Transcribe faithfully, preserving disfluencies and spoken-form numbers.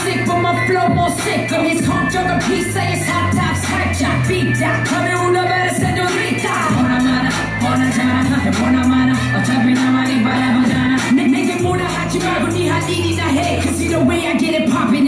sick but my flow more sick 이 성격은 비싸의 사탑 살짝 삐딱 하면 울어봐라 세뇨리타 원하마나 원하잖아 원하마나 어차피 나만이 바라보잖아 내, 내게 뭐라 하지 말고 네 할 일이나 해 Cause you know way I get it poppin'